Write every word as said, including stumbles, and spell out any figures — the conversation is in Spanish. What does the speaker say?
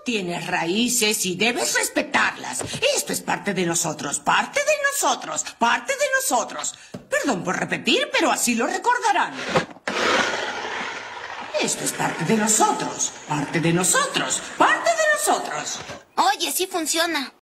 tienes raíces y debes respetarlas. Esto es parte de nosotros, parte de nosotros, parte de nosotros. Perdón por repetir, pero así lo recordarán. Esto es parte de nosotros, parte de nosotros, parte de nosotros. Oye, sí funciona.